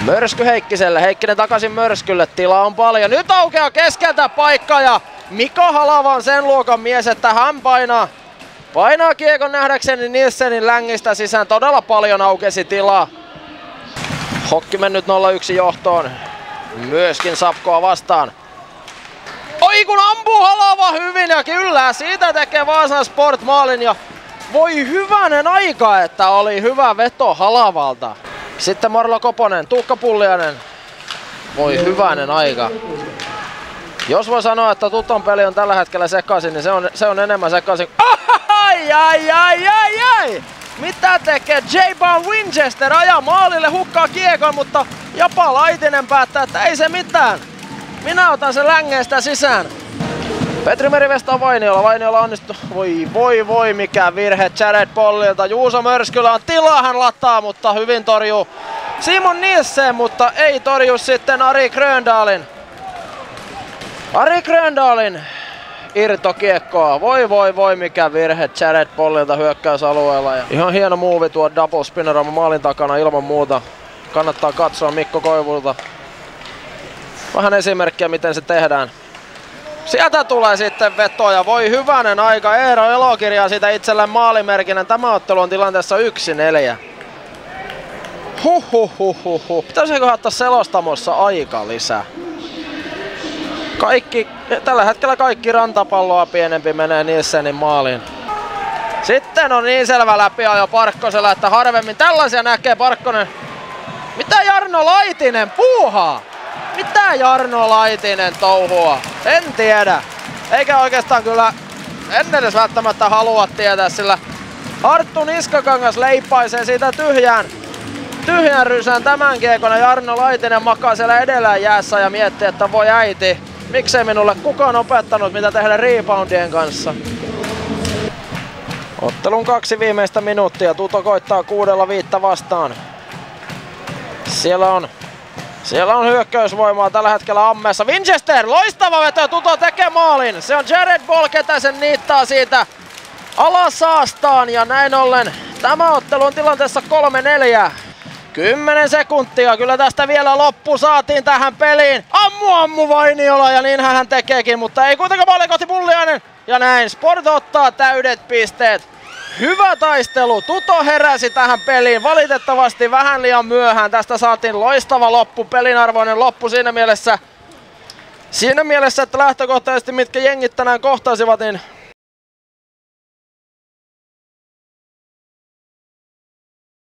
Mörsky Heikkiselle, Heikkinen takaisin Mörskylle, tila on paljon. Nyt aukeaa keskeltä paikka ja Mika Halava on sen luokan mies, että hän painaa kiekon nähdäkseni Nilssenin längistä sisään. Todella paljon aukesi tilaa. Hokki mennyt 0-1 johtoon. Myöskin Sapkoa vastaan. Oi kun ampuu Halava hyvin ja kyllä siitä tekee Vaasan Sport maalin ja voi hyvänen aika, että oli hyvä veto Halavalta. Sitten Marlo Koponen, Tuukka Pulliainen. Voi hyvänen aika. Jos voi sanoa, että Tuton peli on tällä hetkellä sekaisin, niin se on enemmän sekaisin. Ai! Mitä tekee J-Ball Winchester? Ajaa maalille, hukkaa kiekon, mutta Japa Laitinen päättää, että ei se mitään. Minä otan sen längeestä sisään. Petri Merivesta Vainiola. Vainiola onnistuu. Voi mikä virhe Jared Pollilta. Juuso Mörskylä on tilaa, hän lataa, mutta hyvin torjuu Simon Nilsen, mutta ei torju sitten Ari Gröndalin. Ari Gröndalin irtokiekkoa. Voi mikä virhe Jared Pollilta hyökkäysalueella. Ja ihan hieno muuvi tuo double spinnerama maalin takana ilman muuta. Kannattaa katsoa Mikko Koivulta. Vähän esimerkkiä miten se tehdään. Sieltä tulee sitten vetoja. Voi hyvänen aika. Eero Elokirja siitä itselleen maalimerkinnän. Tämä ottelu on tilanteessa 1-4. Pitäisikö ottaa selostamossa aika lisää? Tällä hetkellä kaikki rantapalloa pienempi menee Nilssenin maaliin. Sitten on niin selvä läpiajo Parkkosella, että harvemmin tällaisia näkee Parkkonen. Mitä Jarno Laitinen puuhaa? Mitä Jarno Laitinen touhua? En tiedä. Eikä oikeastaan kyllä en edes välttämättä halua tietää, sillä Arttu Niskakangas leipaisee siitä tyhjän rysän tämän kiekon ja Jarno Laitinen makaa siellä edellä jäässä ja miettii, että voi äiti, miksei minulle kukaan opettanut mitä tehdä reboundien kanssa. Ottelun 2 viimeistä minuuttia. Tuto koittaa 6-5 vastaan. Siellä on hyökkäysvoimaa tällä hetkellä ammeessa. Winchester, loistava veto, Tuto tekee maalin. Se on Jared Ball, ketä sen niittaa siitä alasaastaan ja näin ollen tämä ottelu on tilanteessa 3-4. 10 sekuntia, kyllä tästä vielä loppu saatiin tähän peliin. Ammu Vainiola ja niin hän tekeekin, mutta ei kuitenkaan paljon kohti Pulliainen. Ja näin, Sport ottaa täydet pisteet. Hyvä taistelu, Tuto heräsi tähän peliin, valitettavasti vähän liian myöhään. Tästä saatiin loistava loppu, pelinarvoinen loppu siinä mielessä, että lähtökohtaisesti mitkä jengit tänään kohtasivat, niin